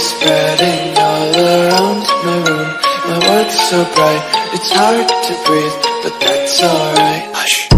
spreading all around my room. My world's so bright, it's hard to breathe, but that's alright. Hush.